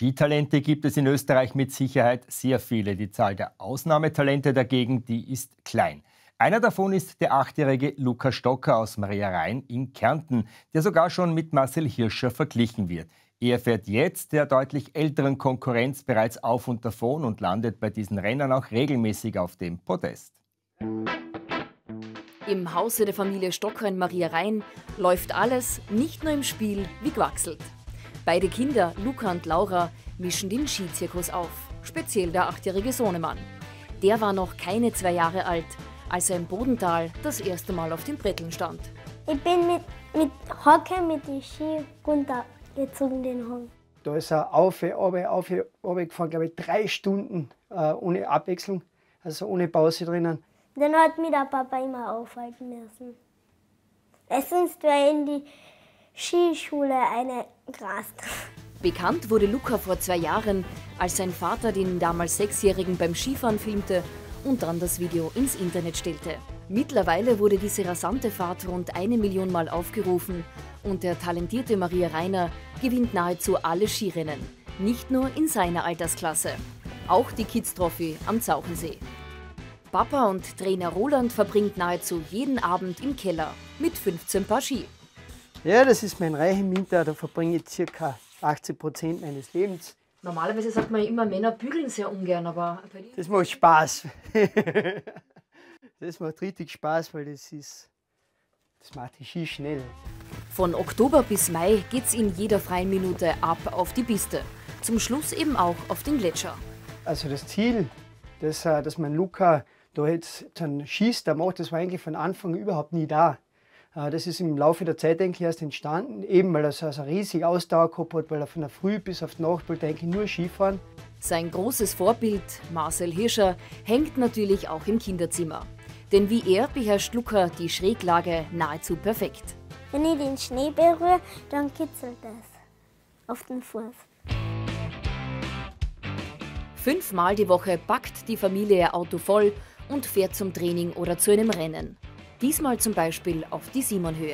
Skitalente gibt es in Österreich mit Sicherheit sehr viele. Die Zahl der Ausnahmetalente dagegen, die ist klein. Einer davon ist der 8-jährige Luca Stocker aus Maria Rhein in Kärnten, der sogar schon mit Marcel Hirscher verglichen wird. Er fährt jetzt der deutlich älteren Konkurrenz bereits auf und davon und landet bei diesen Rennen auch regelmäßig auf dem Podest. Im Hause der Familie Stocker in Maria Rhein läuft alles, nicht nur im Spiel, wie gewachselt. Beide Kinder, Luca und Laura, mischen den Skizirkus auf. Speziell der 8-jährige Sohnemann. Der war noch keine 2 Jahre alt, als er im Bodental das erste Mal auf den Bretteln stand. Ich bin mit Hocker mit den Ski runtergezogen, den Hang. Da ist er gefahren, glaube ich, 3 Stunden ohne Abwechslung, also ohne Pause drinnen. Dann hat mich der Papa immer aufhalten müssen. Sonst wäre in die Skischule eine Gras. Bekannt wurde Luca vor 2 Jahren, als sein Vater den damals 6-Jährigen beim Skifahren filmte und dann das Video ins Internet stellte. Mittlerweile wurde diese rasante Fahrt rund 1 Million Mal aufgerufen und der talentierte Maria Rheiner gewinnt nahezu alle Skirennen. Nicht nur in seiner Altersklasse, auch die Kids Trophy am Zauchensee. Papa und Trainer Roland verbringt nahezu jeden Abend im Keller mit 15 Paar Ski. Ja, das ist mein Reichenwinter, da verbringe ich ca. 80% meines Lebens. Normalerweise sagt man immer, Männer bügeln sehr ungern, aber bei dir? Das macht Spaß. Das macht richtig Spaß, weil das macht die Ski schnell. Von Oktober bis Mai geht's in jeder freien Minute ab auf die Piste. Zum Schluss eben auch auf den Gletscher. Also das Ziel, dass mein Luca da jetzt dann schießt, der macht, das war eigentlich von Anfang überhaupt nie da. Das ist im Laufe der Zeit eigentlich erst entstanden, eben weil er so eine riesige Ausdauer gehabt hat, weil er von der Früh bis auf die Nacht wollte eigentlich nur Skifahren. Sein großes Vorbild, Marcel Hirscher, hängt natürlich auch im Kinderzimmer. Denn wie er beherrscht Luca die Schräglage nahezu perfekt. Wenn ich den Schnee berühre, dann kitzelt das auf den Fuß. 5-mal die Woche packt die Familie ihr Auto voll und fährt zum Training oder zu einem Rennen. Diesmal zum Beispiel auf die Simonhöhe.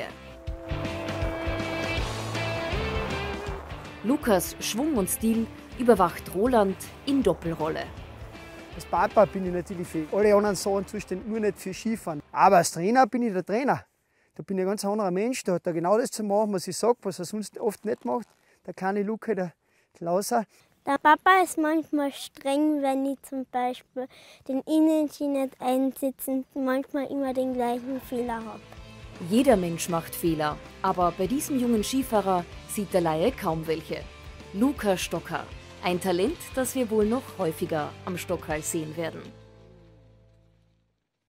Lukas Schwung und Stil überwacht Roland in Doppelrolle. Als Papa bin ich natürlich für alle anderen Sachen zuständig, nur nicht für Skifahren. Aber als Trainer bin ich der Trainer. Da bin ich ein ganz anderer Mensch, da hat er genau das zu machen, was ich sage, was er sonst oft nicht macht. Der kleine Luca, der Klauser. Der Papa ist manchmal streng, wenn ich zum Beispiel den Innenski nicht einsetze und manchmal immer den gleichen Fehler habe. Jeder Mensch macht Fehler, aber bei diesem jungen Skifahrer sieht der Laie kaum welche. Luca Stocker, ein Talent, das wir wohl noch häufiger am Stockhall sehen werden.